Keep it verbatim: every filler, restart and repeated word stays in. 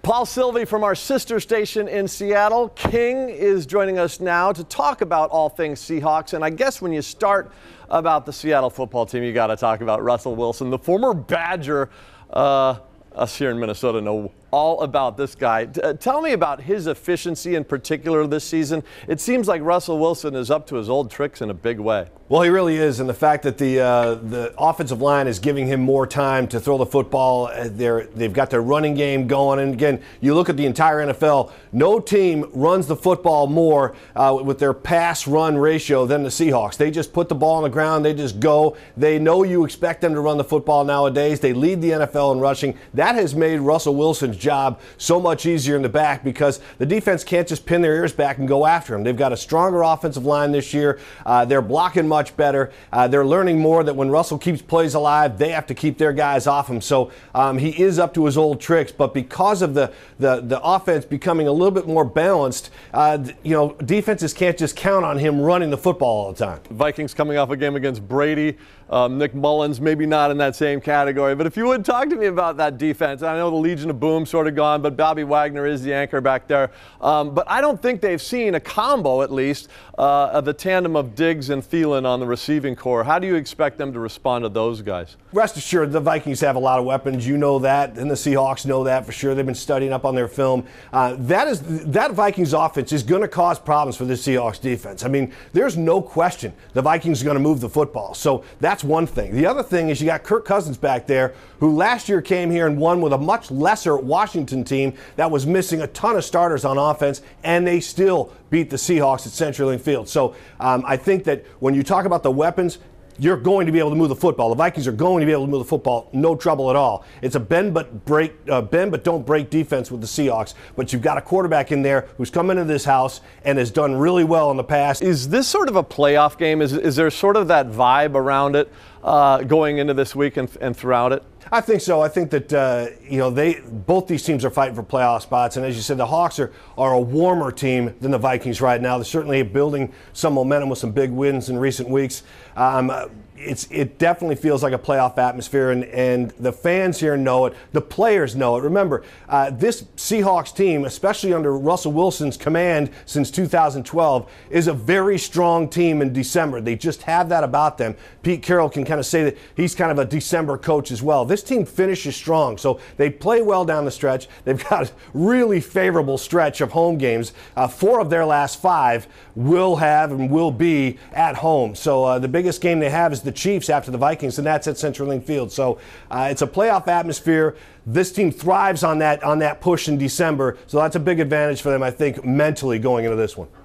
Paul Silvi from our sister station in Seattle, King, is joining us now to talk about all things Seahawks. And I guess when you start about the Seattle football team, you got to talk about Russell Wilson, the former Badger. Uh, us here in Minnesota know all about this guy. T- uh, tell me about his efficiency in particular this season. It seems like Russell Wilson is up to his old tricks in a big way. Well, he really is, and the fact that the uh, the offensive line is giving him more time to throw the football, uh, they're, they've got their running game going. And again, you look at the entire N F L, no team runs the football more uh, with their pass-run ratio than the Seahawks. They just put the ball on the ground, they just go. They know you expect them to run the football nowadays. They lead the N F L in rushing. That has made Russell Wilson's job so much easier in the back because the defense can't just pin their ears back and go after him. They've got a stronger offensive line this year. Uh, they're blocking much much better. Uh, they're learning more that when Russell keeps plays alive, they have to keep their guys off him. So um, he is up to his old tricks, but because of the the, the offense becoming a little bit more balanced, uh, you know, defenses can't just count on him running the football all the time. Vikings coming off a game against Brady. Um, Nick Mullins, maybe not in that same category, but if you would talk to me about that defense. I know the Legion of Boom sort of gone, but Bobby Wagner is the anchor back there. Um, but I don't think they've seen a combo, at least, uh, of the tandem of Diggs and Thielen on the receiving core. How do you expect them to respond to those guys? Rest assured, the Vikings have a lot of weapons. You know that, and the Seahawks know that for sure. They've been studying up on their film. Uh, that is that Vikings offense is going to cause problems for the Seahawks defense. I mean, there's no question the Vikings are going to move the football. So that's one thing. The other thing is you got Kirk Cousins back there, who last year came here and won with a much lesser Washington team that was missing a ton of starters on offense, and they still beat the Seahawks at CenturyLink Field. So um, I think that when you talk about the weapons, you're going to be able to move the football. The Vikings are going to be able to move the football, no trouble at all. It's a bend but break, uh, bend but don't break defense with the Seahawks. But you've got a quarterback in there who's come into this house and has done really well in the past. Is this sort of a playoff game? Is is there sort of that vibe around it uh, going into this week and, and throughout it? I think so. I think that uh, you know they both these teams are fighting for playoff spots, and as you said, the Hawks are, are a warmer team than the Vikings right now. They're certainly building some momentum with some big wins in recent weeks. Um, it's it definitely feels like a playoff atmosphere, and, and the fans here know it. The players know it. Remember, uh, this Seahawks team, especially under Russell Wilson's command since two thousand twelve, is a very strong team in December. They just have that about them. Pete Carroll can kind of say that he's kind of a December coach as well. This team finishes strong, so they play well down the stretch. They've got a really favorable stretch of home games. Uh, four of their last five will have and will be at home. So uh, the biggest game they have is the Chiefs after the Vikings, and that's at CenturyLink Field. So uh, it's a playoff atmosphere. This team thrives on that on that push in December, so that's a big advantage for them, I think, mentally going into this one.